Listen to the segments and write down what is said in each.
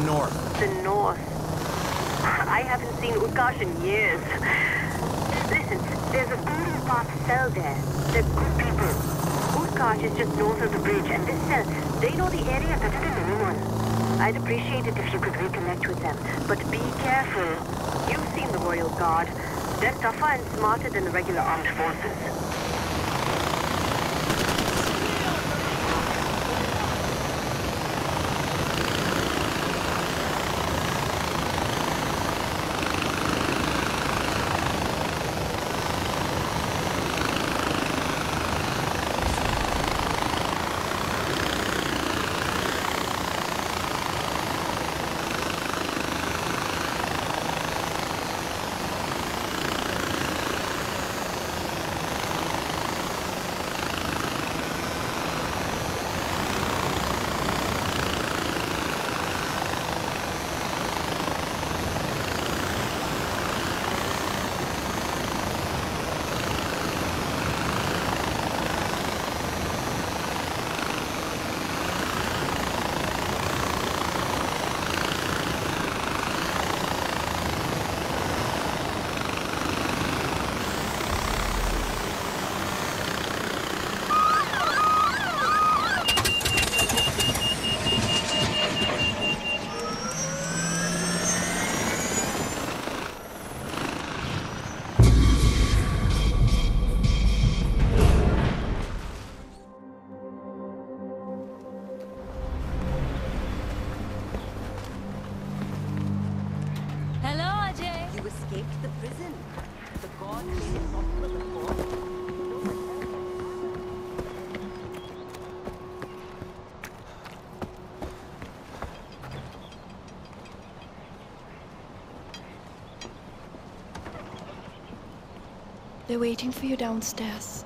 north. The north. I haven't seen Utkarsh in years. Listen, there's a golden path cell there. They're good people. Utkarsh is just north of the bridge, and this cell, they know the area better than anyone. I'd appreciate it if you could reconnect with them, but be careful. You've seen the Royal Guard. They're tougher and smarter than the regular armed forces. escaped the prison. The god made it possible before. They're waiting for you downstairs.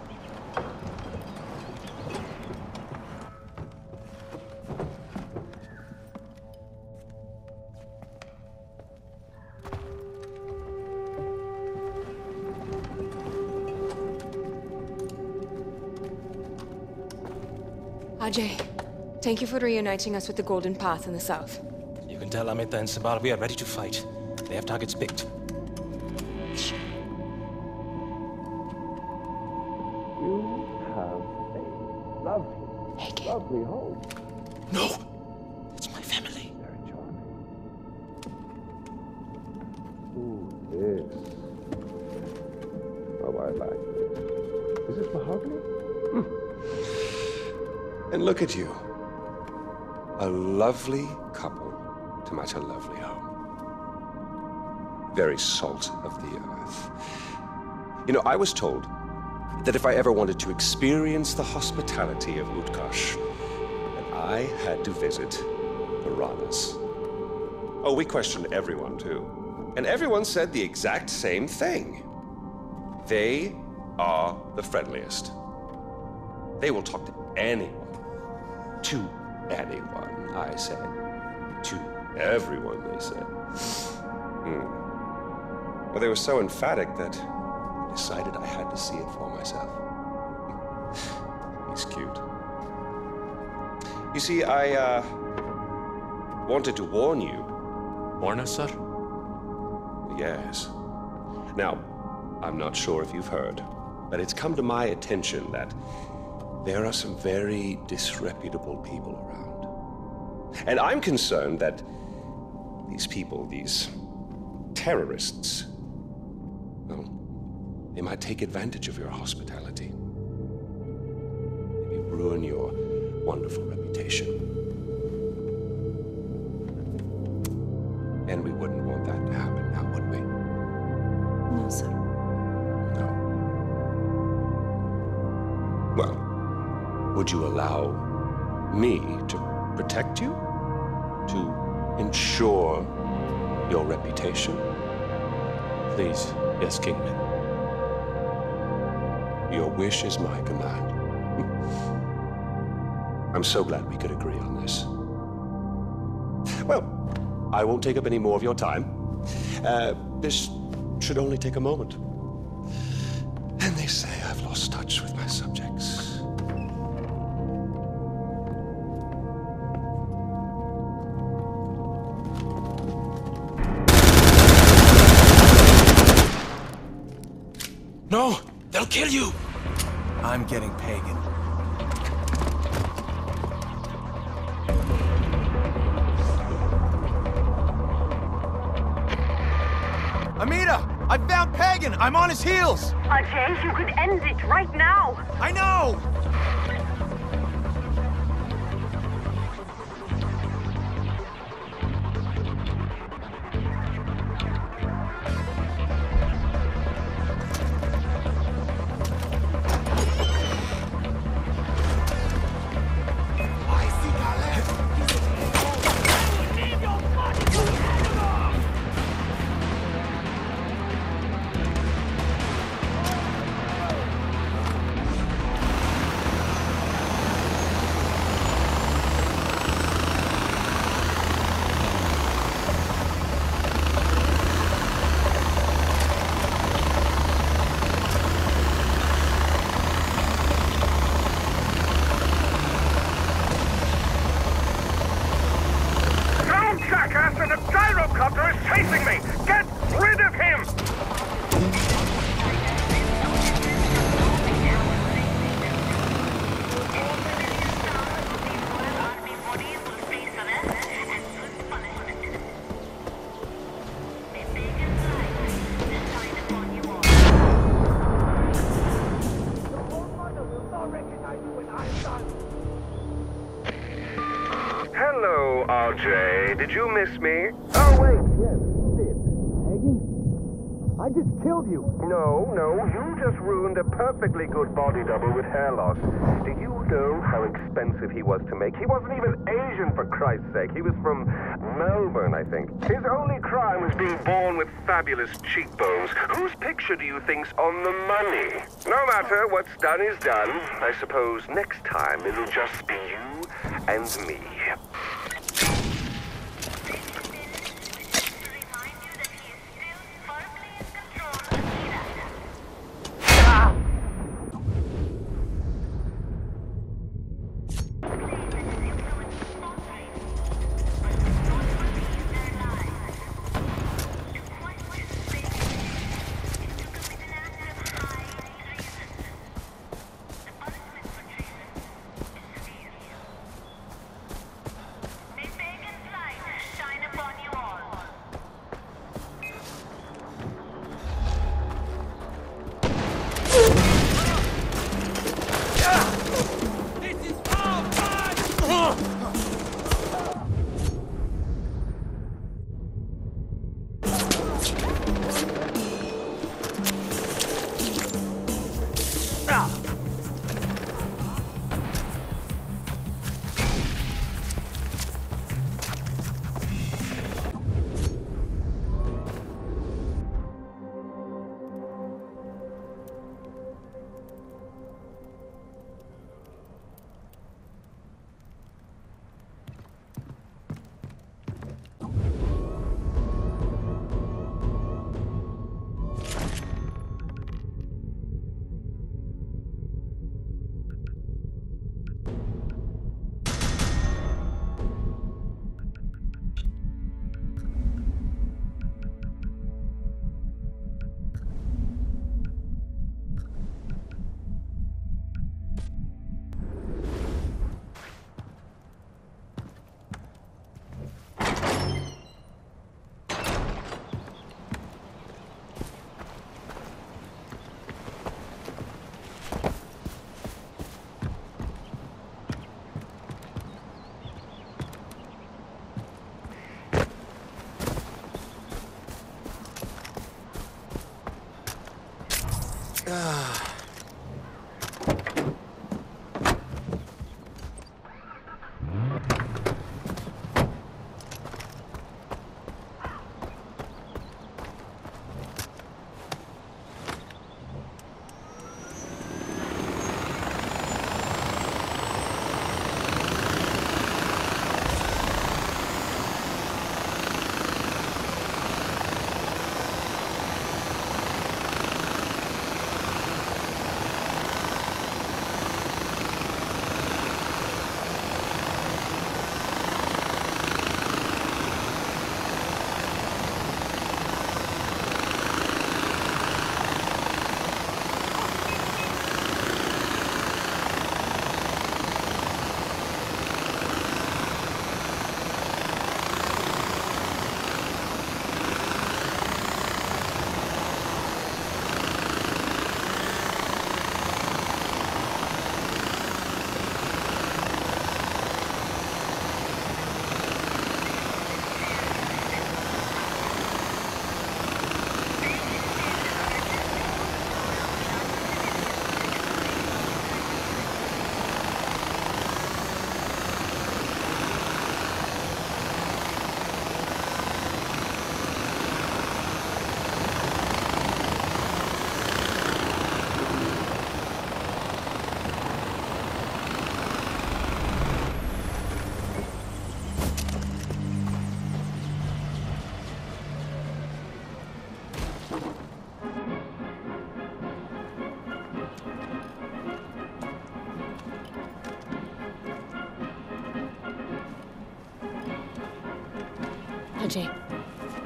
Ajay, thank you for reuniting us with the Golden Path in the south. You can tell Amita and Sabal we are ready to fight. They have targets picked. Lovely home. No! It's my family. Very charming. Ooh, this. Oh, I like this. Is this mahogany? And look at you. A lovely couple to match a lovely home. Very salt of the earth. You know, I was told that if I ever wanted to experience the hospitality of Utkarsh, that I had to visit the Ranas. Oh, we questioned everyone, too. And everyone said the exact same thing. They are the friendliest. They will talk to anyone. To anyone, I said. To everyone, they said. Well, they were so emphatic that decided I had to see it for myself. He's cute. You see, I wanted to warn you. Warn us, sir? Yes. Now, I'm not sure if you've heard, but it's come to my attention that there are some very disreputable people around. And I'm concerned that these people, these terrorists, well, they might take advantage of your hospitality. Maybe ruin your wonderful reputation. And we wouldn't want that to happen, now would we? No, sir. No. Well, would you allow me to protect you? To ensure your reputation? Please, yes, Kingman. Your wish is my command. I'm so glad we could agree on this. Well, I won't take up any more of your time. This should only take a moment. And they say I've lost touch with my subjects. No! They'll kill you! I'm getting pagan. Amita! I found Pagan! I'm on his heels! Ajay, you could end it right now! I know! Hello, RJ. Did you miss me? Oh, wait, yes, you did. Hagen? I just killed you. No, you just ruined a perfectly good body double with hair loss. Do you know how expensive he was to make? He wasn't even Asian, for Christ's sake. He was from Melbourne, I think. His only crime was being born with fabulous cheekbones. Whose picture do you think's on the money? No matter, what's done is done. I suppose next time it'll just be you and me.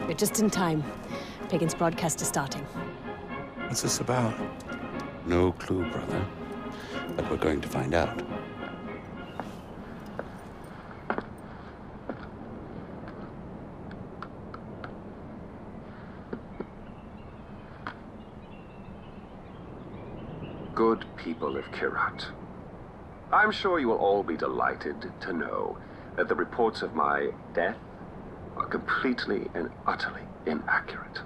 We're just in time. Pagan's broadcast is starting. What's this about? No clue, brother. But we're going to find out. Good people of Kyrat. I'm sure you will all be delighted to know that the reports of my death are completely and utterly inaccurate.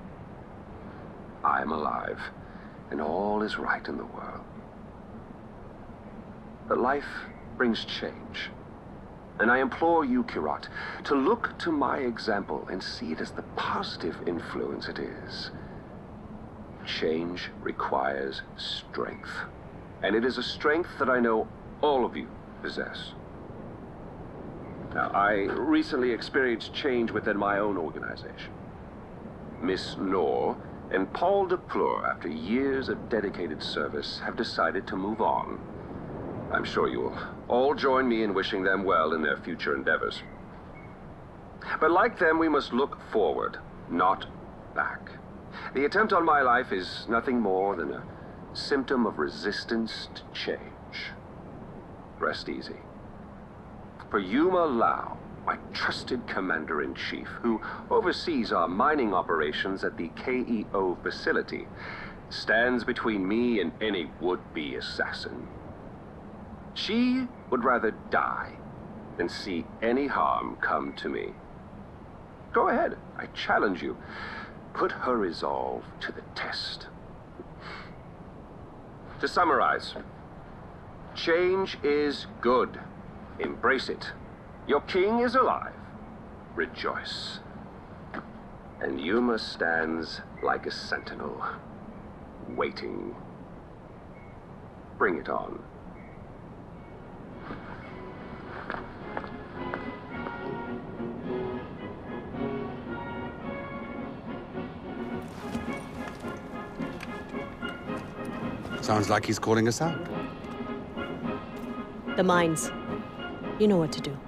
I am alive, and all is right in the world. But life brings change, and I implore you, Kyrat, to look to my example and see it as the positive influence it is. Change requires strength, and it is a strength that I know all of you possess. Now, I recently experienced change within my own organization. Miss Noor and Paul DePleur, after years of dedicated service, have decided to move on. I'm sure you will all join me in wishing them well in their future endeavors. But like them, we must look forward, not back. The attempt on my life is nothing more than a symptom of resistance to change. Rest easy. For Yuma Lau, my trusted commander-in-chief, who oversees our mining operations at the KEO facility, stands between me and any would-be assassin. She would rather die than see any harm come to me. Go ahead, I challenge you. Put her resolve to the test. To summarize, change is good. Embrace it. Your king is alive. Rejoice. And Yuma stands like a sentinel, waiting. Bring it on. Sounds like he's calling us out. The mines. You know what to do.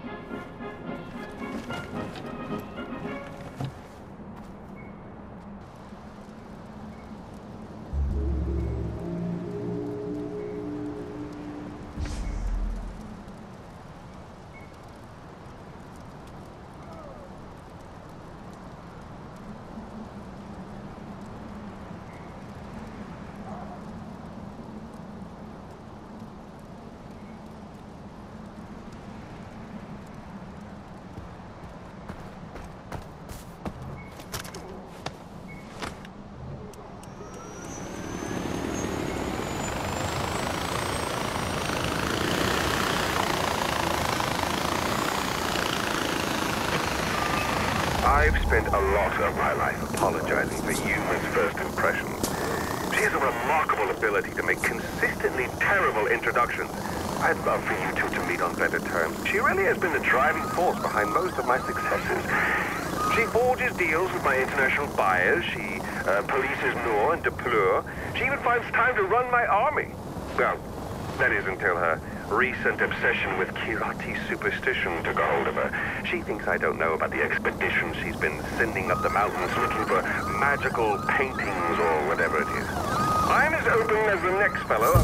I've spent a lot of my life apologizing for Yuma's first impressions. She has a remarkable ability to make consistently terrible introductions. I'd love for you two to meet on better terms. She really has been the driving force behind most of my successes. She forges deals with my international buyers. She polices Noor and DePleur. She even finds time to run my army. Well, that is until her recent obsession with Kirati superstition took a hold of her. She thinks I don't know about the expedition she's been sending up the mountains looking for magical paintings or whatever it is. I'm as open as the next fellow.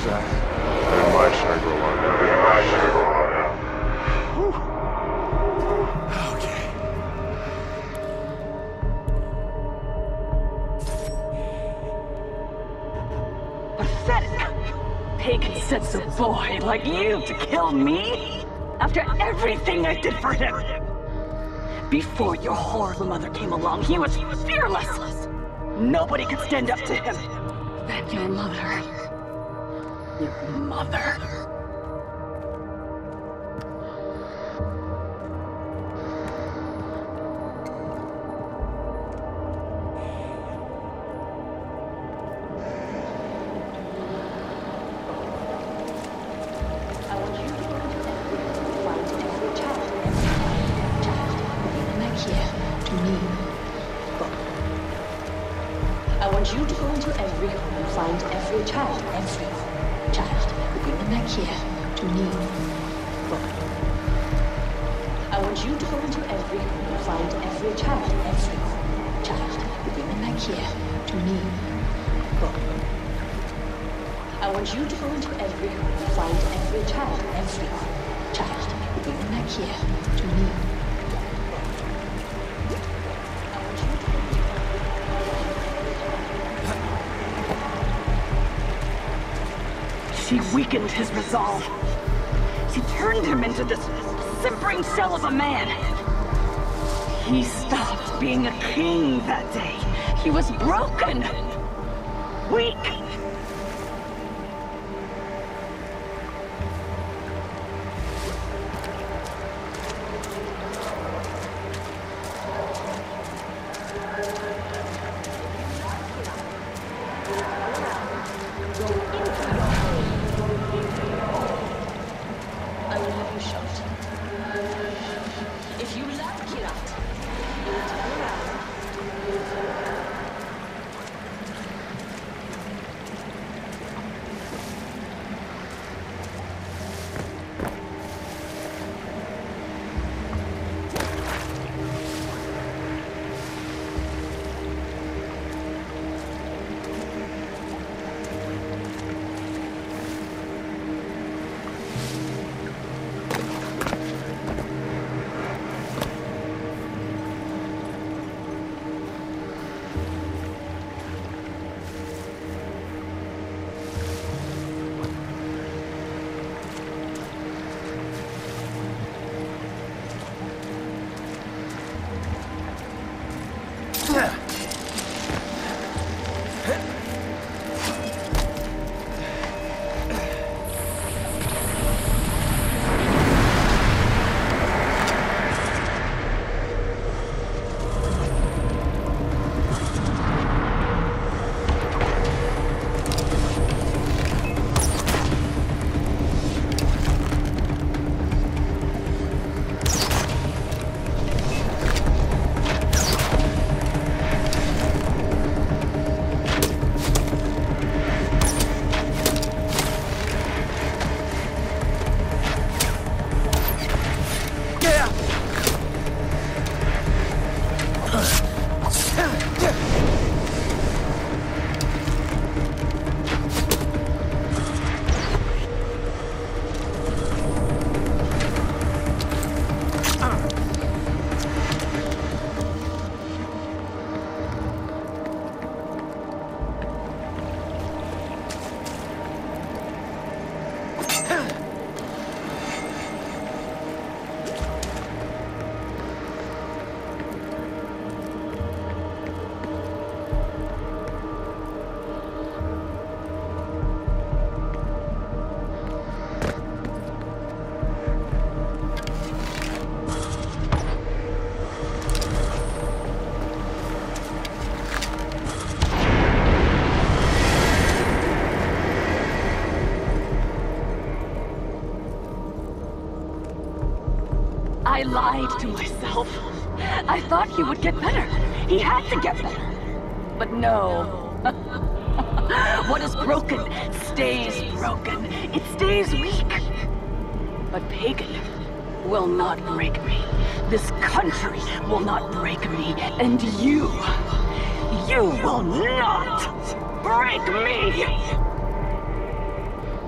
was that? In my Shangri-La. Okay. Pathetic. Pagan sends a boy like you to kill me? After everything I did for him. Before your horrible mother came along, he was fearless. Nobody could stand up to him. Then your mother. Your mother. I want you to go into every home and find every child. Bring them back here to me. Go. I want you to go into every home and find every child. Bring them back here to me. Go. I want you to go into every home and find every child. Bring them back here to me. She weakened his resolve. She turned him into this simpering shell of a man. He stopped being a king that day. He was broken. Weak. I will have you shot. If you love Kirat, you will turn around. I lied to myself. I thought he would get better. He had to get better. But no. What is broken stays broken. It stays weak. But Pagan will not break me. This country will not break me. And you will not break me!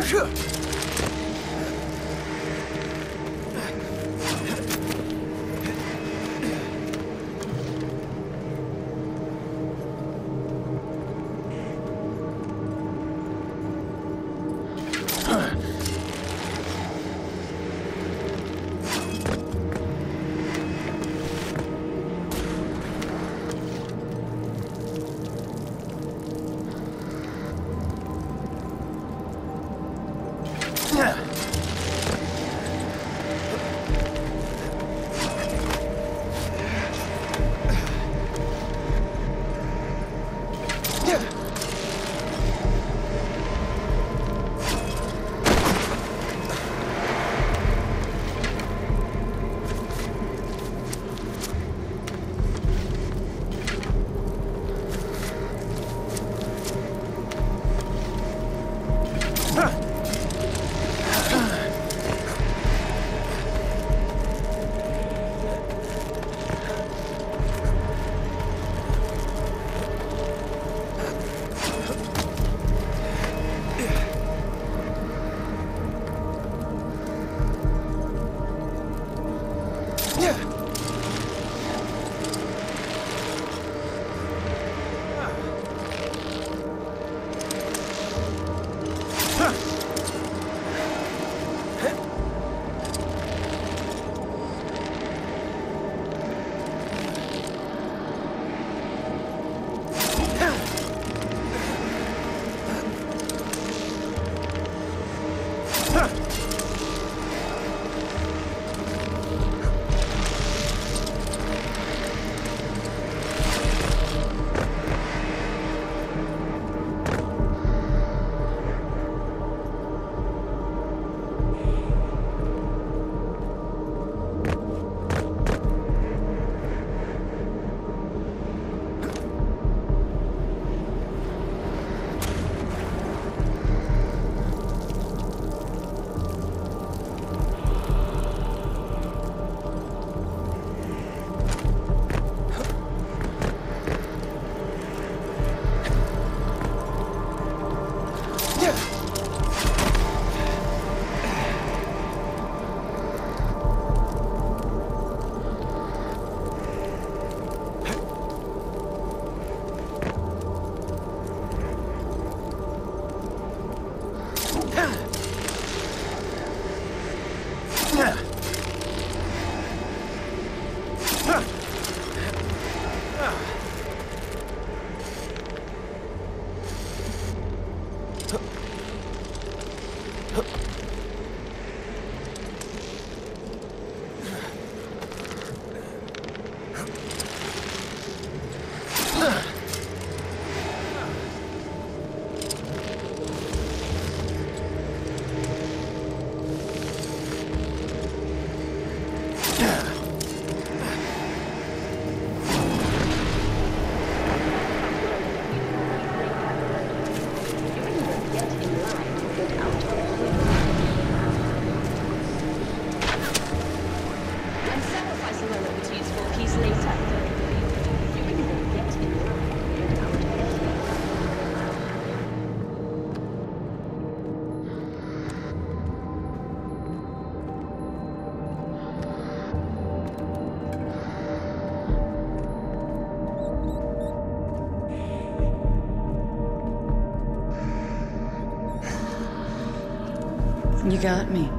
You got me.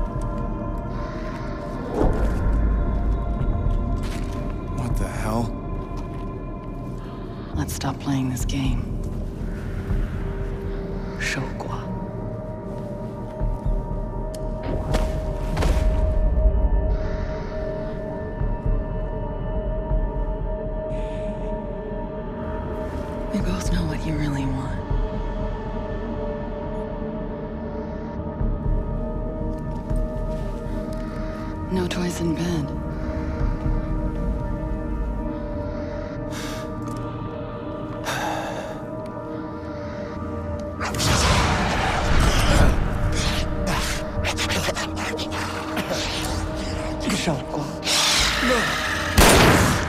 What the hell? Let's stop playing this game. 守寡。We both know what you really want. No toys in bed.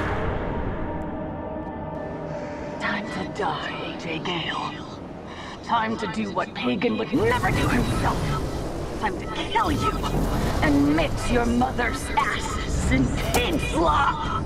Time to die, AJ Gale. Time to do what Pagan would never do himself. Time to kill you and mix your mother's asses in pig slop.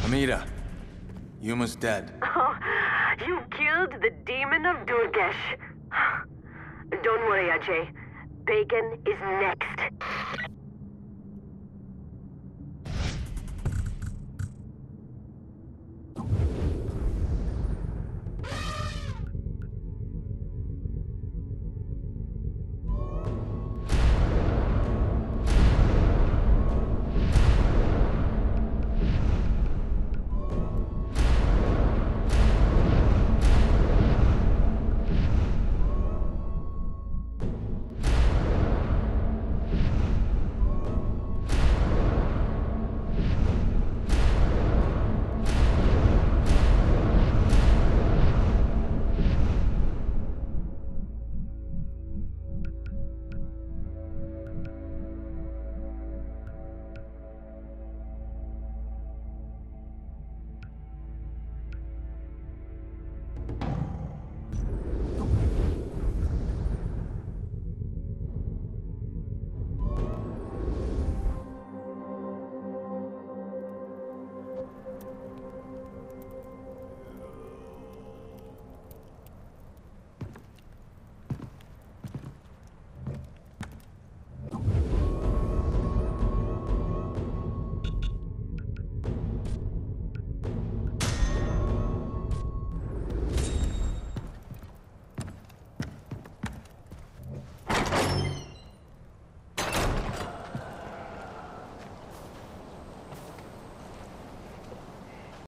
Amita, Yuma's dead. Oh, you killed the demon of Durgesh. Don't worry, Ajay. Pagan is next.